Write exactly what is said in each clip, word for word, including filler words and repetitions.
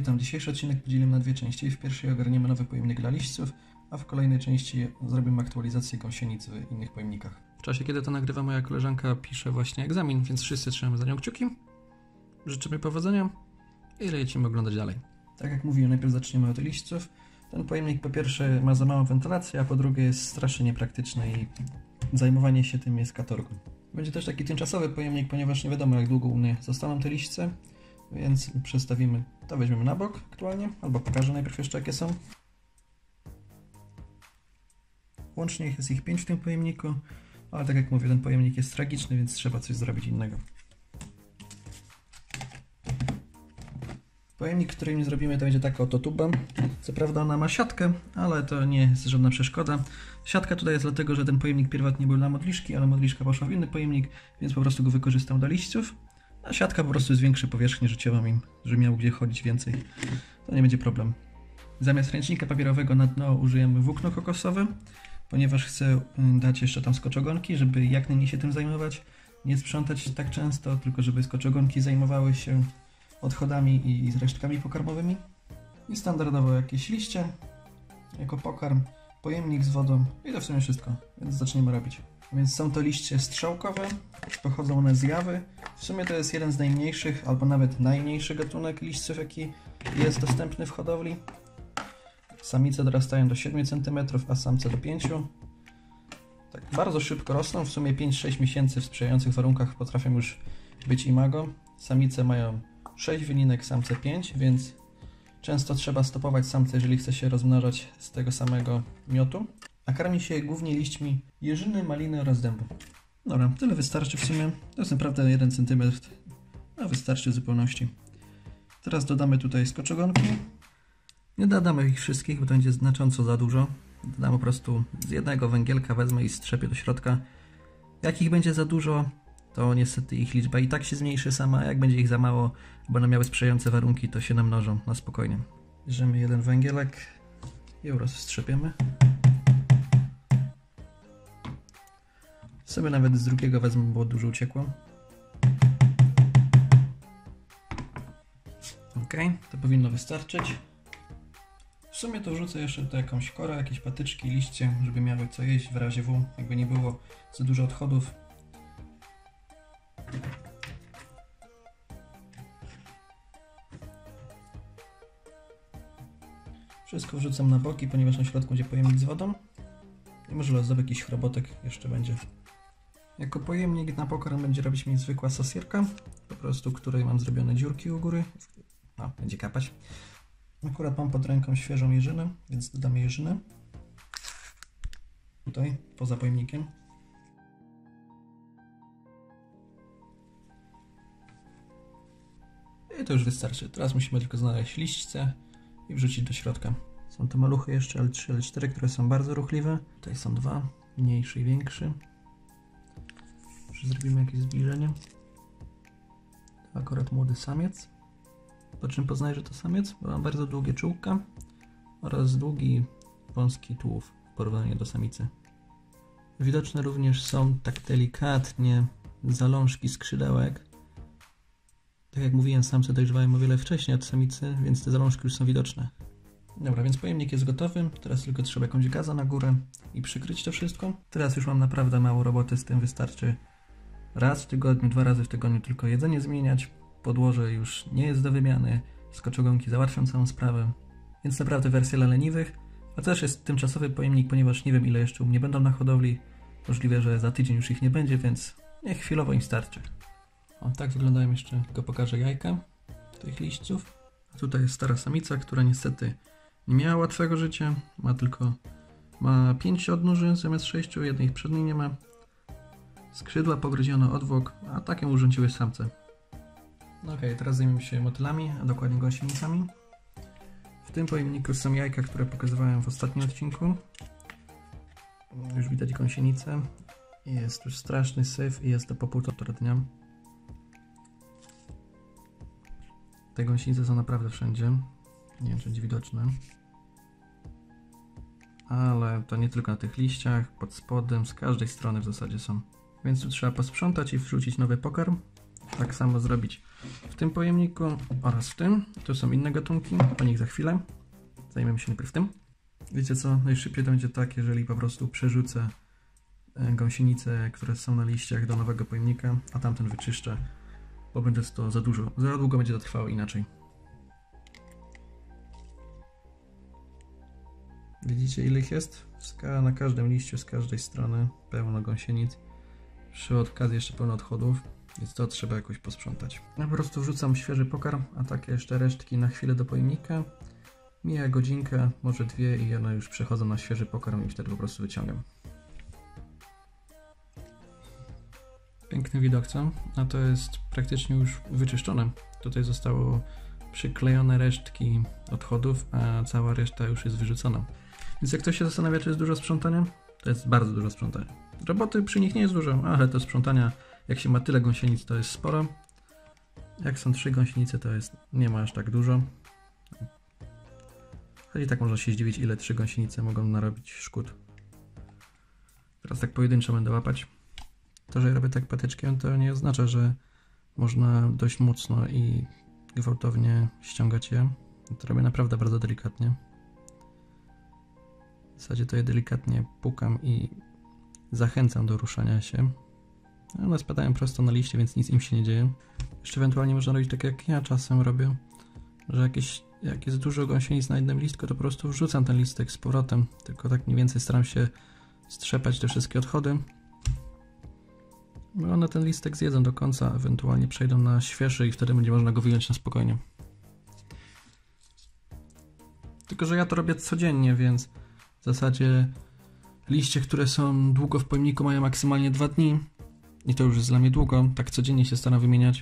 witam. Dzisiejszy odcinek podzielimy na dwie części. W pierwszej ogarniemy nowy pojemnik dla liśćców, a w kolejnej części zrobimy aktualizację gąsienic w innych pojemnikach. W czasie, kiedy to nagrywa, moja koleżanka pisze właśnie egzamin, więc wszyscy trzymamy za nią kciuki. Życzymy powodzenia i lecimy oglądać dalej. Tak jak mówiłem, najpierw zaczniemy od liśćców. Ten pojemnik po pierwsze ma za małą wentylację, a po drugie jest strasznie niepraktyczny i zajmowanie się tym jest katorgą. Będzie też taki tymczasowy pojemnik, ponieważ nie wiadomo, jak długo u mnie zostaną te liśćce, więc przestawimy, to weźmiemy na bok aktualnie, albo pokażę najpierw jeszcze, jakie są. Łącznie jest ich pięć w tym pojemniku, ale tak jak mówię, ten pojemnik jest tragiczny, więc trzeba coś zrobić innego. Pojemnik, który mi zrobimy, to będzie taka oto tuba. Co prawda ona ma siatkę, ale to nie jest żadna przeszkoda. Siatka tutaj jest dlatego, że ten pojemnik pierwotnie był dla modliszki, ale modliszka poszła w inny pojemnik, więc po prostu go wykorzystam do liśćców. A siatka po prostu zwiększy powierzchnię życiową im, żeby miał gdzie chodzić więcej. To nie będzie problem. Zamiast ręcznika papierowego na dno użyjemy włókno kokosowe, ponieważ chcę dać jeszcze tam skoczogonki, żeby jak najmniej się tym zajmować. Nie sprzątać tak często, tylko żeby skoczogonki zajmowały się odchodami i z resztkami pokarmowymi. I standardowo jakieś liście jako pokarm, pojemnik z wodą i to w sumie wszystko, więc zaczniemy robić. Więc są to liście strzałkowe, pochodzą one z jawy. W sumie to jest jeden z najmniejszych, albo nawet najmniejszy gatunek liśćców, jaki jest dostępny w hodowli. Samice dorastają do siedmiu centymetrów, a samce do pięciu. Tak bardzo szybko rosną, w sumie pięć sześć miesięcy w sprzyjających warunkach potrafią już być imago. Samice mają sześć wyninek, samce pięć, więc często trzeba stopować samce, jeżeli chce się rozmnażać z tego samego miotu. A karmi się głównie liśćmi jeżyny, maliny oraz dębu. Dobra, tyle wystarczy w sumie. To jest naprawdę jeden centymetr, a wystarczy w zupełności. Teraz dodamy tutaj skoczogonki. Nie dodamy ich wszystkich, bo to będzie znacząco za dużo. Dodam po prostu z jednego węgielka, wezmę i strzepię do środka. Jak ich będzie za dużo, to niestety ich liczba i tak się zmniejszy sama, a jak będzie ich za mało, bo one miały sprzyjające warunki, to się namnożą na spokojnie. Bierzemy jeden węgielek i po prostu strzepiemy. Sobie nawet z drugiego wezmę, bo dużo uciekło. Ok, to powinno wystarczyć. W sumie to wrzucę jeszcze tutaj jakąś korę, jakieś patyczki, liście, żeby miały co jeść w razie W, jakby nie było za dużo odchodów. Wszystko wrzucam na boki, ponieważ na środku będzie pojemnik z wodą. I może losowy jakiś chrobotek jeszcze będzie. Jako pojemnik na pokarm będzie robić mi zwykła sosierka, po prostu której mam zrobione dziurki u góry. No, będzie kapać. Akurat mam pod ręką świeżą jeżynę, więc dodam jeżynę. Tutaj, poza pojemnikiem. I to już wystarczy. Teraz musimy tylko znaleźć liśćce i wrzucić do środka. Są to maluchy jeszcze L trzy, L cztery, które są bardzo ruchliwe. Tutaj są dwa, mniejszy i większy. Może zrobimy jakieś zbliżenie. To akurat młody samiec. Po czym poznaję, że to samiec? Bo mam bardzo długie czułka oraz długi, wąski tułów w porównaniu do samicy. Widoczne również są tak delikatnie zalążki skrzydełek. Tak jak mówiłem, samce dojrzewają o wiele wcześniej od samicy, więc te zalążki już są widoczne. Dobra, więc pojemnik jest gotowy. Teraz tylko trzeba jakąś gazę na górę i przykryć to wszystko. Teraz już mam naprawdę mało roboty z tym, wystarczy raz w tygodniu, dwa razy w tygodniu tylko jedzenie zmieniać. Podłoże już nie jest do wymiany, skoczogonki załatwią całą sprawę. Więc naprawdę wersja dla leniwych. A to też jest tymczasowy pojemnik, ponieważ nie wiem, ile jeszcze u mnie będą na hodowli. Możliwe, że za tydzień już ich nie będzie, więc niech chwilowo im starczy. O, tak wyglądają jeszcze, tylko pokażę jajka tych liśćców. A tutaj jest stara samica, która niestety nie miała łatwego życia. Ma tylko ma pięć odnóży zamiast sześciu, jednej przedniej nie ma. Skrzydła pogryziono, odwłok, a takie urządziły samce. No okej, okay, teraz zajmiemy się motylami, a dokładnie gąsienicami. W tym pojemniku są jajka, które pokazywałem w ostatnim odcinku. Już widać gąsienicę. Jest już straszny syf i jest to po półtora dnia. Te gąsienice są naprawdę wszędzie. Nie wiem, czy będzie widoczne. Ale to nie tylko na tych liściach, pod spodem, z każdej strony w zasadzie są. Więc tu trzeba posprzątać i wrzucić nowy pokarm. tak samo zrobić w tym pojemniku oraz w tym. Tu są inne gatunki, o nich za chwilę. Zajmiemy się najpierw tym. Wiecie co, najszybciej to będzie tak, jeżeli po prostu przerzucę gąsienice, które są na liściach, do nowego pojemnika, a tamten wyczyszczę, bo będzie to za dużo, za długo będzie to trwało inaczej. Widzicie, ile ich jest? Na każdym liściu, z każdej strony pełno gąsienic. Przy okazji jeszcze pełno odchodów, więc to trzeba jakoś posprzątać. Ja po prostu wrzucam świeży pokarm, a takie jeszcze resztki na chwilę do pojemnika. Mija godzinkę, może dwie i one już przechodzą na świeży pokarm i wtedy po prostu wyciągam. Piękny widok, co? A to jest praktycznie już wyczyszczone. Tutaj zostało przyklejone resztki odchodów, a cała reszta już jest wyrzucona. Więc jak ktoś się zastanawia, czy jest dużo sprzątania, to jest bardzo dużo sprzątania. Roboty przy nich nie jest dużo, ale to sprzątania, jak się ma tyle gąsienic, to jest sporo. Jak są trzy gąsienice, to jest nie ma aż tak dużo. Choć i tak można się zdziwić, ile trzy gąsienice mogą narobić szkód. Teraz tak pojedynczo będę łapać. To, że robię tak patyczkiem, to nie oznacza, że można dość mocno i gwałtownie ściągać je. To robię naprawdę bardzo delikatnie. W zasadzie to je delikatnie pukam i zachęcam do ruszania się. One spadają prosto na liście, więc nic im się nie dzieje. Jeszcze ewentualnie można robić tak, jak ja czasem robię, że jakieś, jak jest dużo gąsienic na jednym listku, to po prostu wrzucam ten listek z powrotem. Tylko tak mniej więcej staram się strzepać te wszystkie odchody. No one ten listek zjedzą do końca, ewentualnie przejdą na świeży i wtedy będzie można go wyjąć na spokojnie. Tylko że ja to robię codziennie, więc w zasadzie liście, które są długo w pojemniku, mają maksymalnie dwa dni. I to już jest dla mnie długo, tak codziennie się staram wymieniać.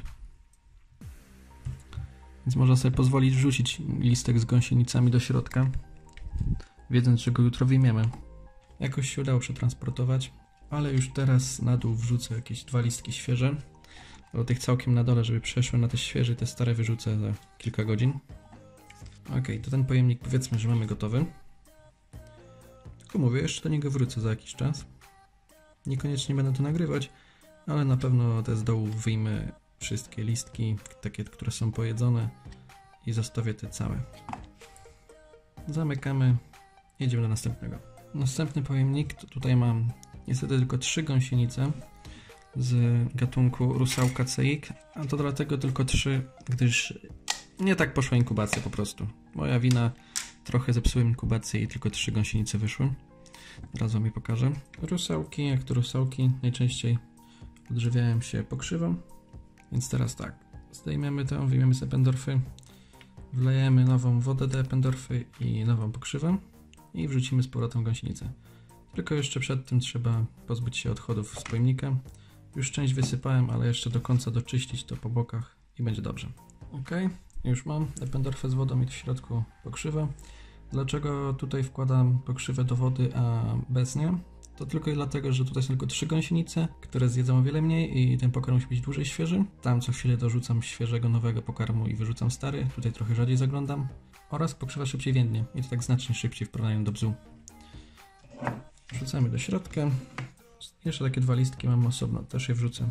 Więc można sobie pozwolić wrzucić listek z gąsienicami do środka, wiedząc, że go jutro wyjmiemy. Jakoś się udało przetransportować, ale już teraz na dół wrzucę jakieś dwa listki świeże. Do tych całkiem na dole, żeby przeszły na te świeże, te stare wyrzucę za kilka godzin. Ok, to ten pojemnik powiedzmy, że mamy gotowy. Tylko mówię, jeszcze do niego wrócę za jakiś czas. Niekoniecznie będę to nagrywać, ale na pewno te z dołu wyjmę wszystkie listki, takie, które są pojedzone i zostawię te całe. Zamykamy, jedziemy do następnego. Następny pojemnik, to tutaj mam niestety tylko trzy gąsienice z gatunku Rusałka C X, a to dlatego tylko trzy, gdyż nie tak poszła inkubacja po prostu. Moja wina, trochę zepsułem inkubację i tylko trzy gąsienice wyszły. Teraz wam je pokażę. Rusałki, jak to rusałki, najczęściej odżywiają się pokrzywą. Więc teraz tak, zdejmiemy to, wyjmiemy z Eppendorfy, wlejemy nową wodę do Eppendorfy i nową pokrzywę i wrzucimy z powrotem gąsienicę. Tylko jeszcze przed tym trzeba pozbyć się odchodów z pojemnika. Już część wysypałem, ale jeszcze do końca doczyścić to po bokach i będzie dobrze. Ok, już mam Eppendorfę z wodą i w środku pokrzywę. Dlaczego tutaj wkładam pokrzywę do wody, a bez nie? To tylko i dlatego, że tutaj są tylko trzy gąsienice, które zjedzą o wiele mniej i ten pokarm musi być dłużej świeży. Tam co chwilę dorzucam świeżego, nowego pokarmu i wyrzucam stary. Tutaj trochę rzadziej zaglądam. Oraz pokrzywa szybciej więdnie i to tak znacznie szybciej w porównaniu do bzu. Wrzucamy do środka. Jeszcze takie dwa listki mam osobno, też je wrzucę.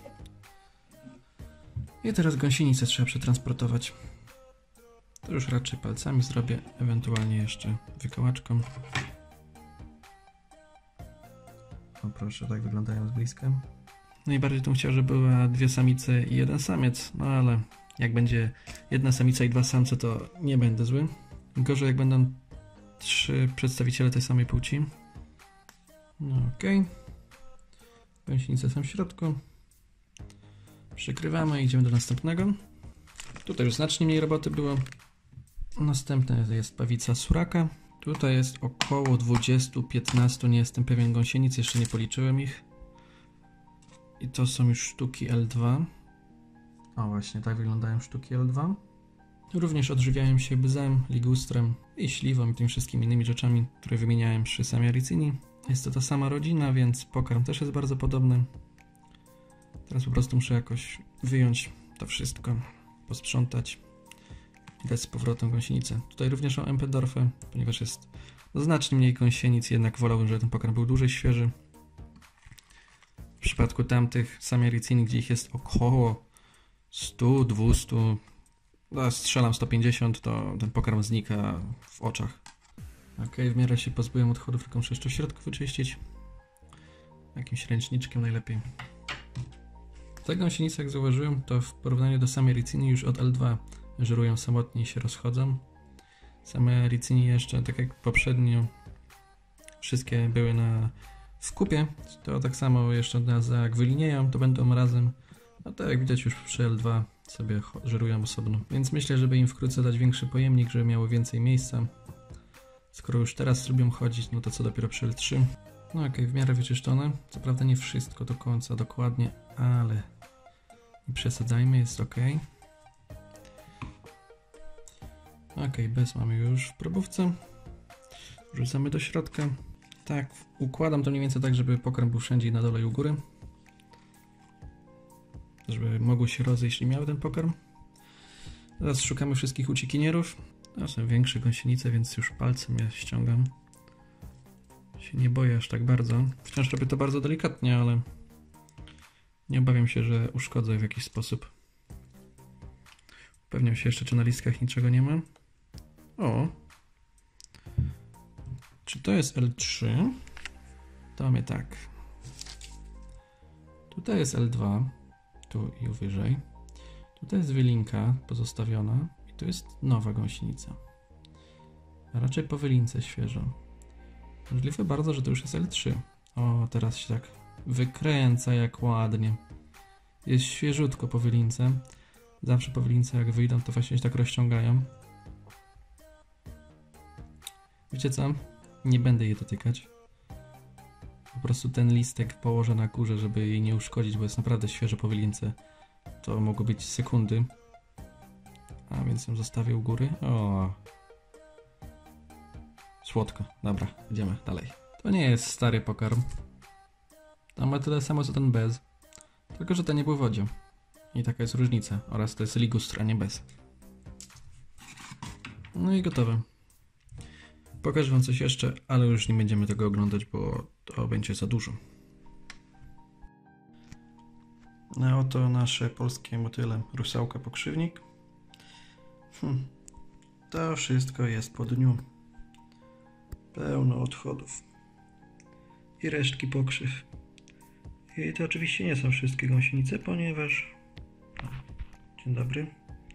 I teraz gąsienicę trzeba przetransportować. To już raczej palcami zrobię, ewentualnie jeszcze wykołaczką. O proszę, tak wyglądają z bliska. Najbardziej bym chciał, żeby była dwie samice i jeden samiec, no ale jak będzie jedna samica i dwa samce, to nie będę zły. Gorzej jak będą trzy przedstawiciele tej samej płci. No okej. Okay. Gąsienice są w środku. Przykrywamy i idziemy do następnego. Tutaj już znacznie mniej roboty było. Następna jest pawica suraka. Tutaj jest około dwadzieścia piętnaście, nie jestem pewien, gąsienic, jeszcze nie policzyłem ich. I to są już sztuki L dwa. O właśnie, tak wyglądają sztuki L dwa. Również odżywiają się bzem, ligustrem i śliwą i tymi wszystkimi innymi rzeczami, które wymieniałem przy Samiaricini. Jest to ta sama rodzina, więc pokarm też jest bardzo podobny. Teraz po prostu muszę jakoś wyjąć to wszystko, posprzątać i dać z powrotem gąsienicę. Tutaj również mam Eppendorfę, ponieważ jest znacznie mniej gąsienic, jednak wolałbym, żeby ten pokarm był dłużej świeży. W przypadku tamtych Samiaricini, gdzie ich jest około stu, dwustu, no, strzelam sto pięćdziesiąt, to ten pokarm znika w oczach. Ok, w miarę się pozbyłem odchodów, tylko muszę jeszcze w środku wyczyścić. Jakimś ręczniczkiem najlepiej. Te gąsienice, jak zauważyłem, to w porównaniu do samej Ricini już od L dwa żerują samotnie i się rozchodzą. Same Ricini jeszcze, tak jak poprzednio, wszystkie były na w kupie, to tak samo jeszcze raz jak wylinieją, to będą razem. A tak jak widać już przy L dwa sobie żerują osobno. Więc myślę, żeby im wkrótce dać większy pojemnik, żeby miało więcej miejsca. Skoro już teraz lubią chodzić, no to co dopiero przy L trzy. No okej, w miarę wyczyszczone. Co prawda nie wszystko do końca dokładnie, ale nie przesadzajmy, jest ok. Ok, bez mamy już w probówce. Wrzucamy do środka. Tak, układam to mniej więcej tak, żeby pokarm był wszędzie na dole i u góry. Żeby mogły się rozejść, jeśli miały ten pokarm. Teraz szukamy wszystkich uciekinierów. To są większe gąsienice, więc już palcem ja ściągam. Się nie boję aż tak bardzo. Wciąż robię to bardzo delikatnie, ale nie obawiam się, że uszkodzę w jakiś sposób. Upewniam się jeszcze, czy na listkach niczego nie ma. O! Czy to jest L trzy? To mamy tak. Tutaj jest L dwa. Tu i wyżej. Tutaj jest wylinka pozostawiona. I tu jest nowa gąsienica. A raczej po wylince świeżo. Możliwe bardzo, że to już jest L trzy. O, teraz się tak wykręca jak ładnie. Jest świeżutko po wylince. Zawsze po wylince jak wyjdą, to właśnie się tak rozciągają. Wiecie co? Nie będę jej dotykać. Po prostu ten listek położę na górze, żeby jej nie uszkodzić, bo jest naprawdę świeżo po wylince. To mogło być sekundy. A więc ją zostawię u góry. O. Słodko. Dobra, idziemy dalej. To nie jest stary pokarm. Tam ma tyle samo co ten bez. Tylko że ten nie był w wodzie. I taka jest różnica. Oraz to jest ligustr, a nie bez. No i gotowe. Pokażę wam coś jeszcze, ale już nie będziemy tego oglądać, bo to będzie za dużo. No oto nasze polskie motyle. Rusałka, pokrzywnik. Hm. To wszystko jest po dniu. Pełno odchodów. I resztki pokrzyw. I to oczywiście nie są wszystkie gąsienice, ponieważ... Dzień dobry.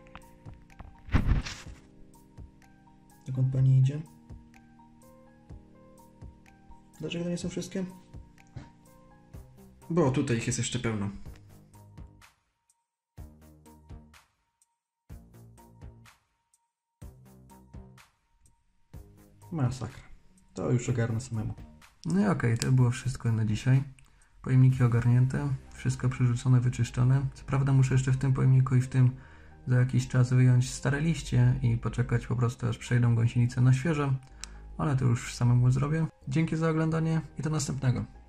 Dokąd pani idzie? Dlaczego to nie są wszystkie? Bo tutaj ich jest jeszcze pełno. Masakra. To już ogarnę samemu. No i okej, okay, to było wszystko na dzisiaj. Pojemniki ogarnięte, wszystko przerzucone, wyczyszczone. Co prawda muszę jeszcze w tym pojemniku i w tym za jakiś czas wyjąć stare liście i poczekać po prostu, aż przejdą gąsienice na świeżo. Ale to już samemu zrobię. Dzięki za oglądanie i do następnego.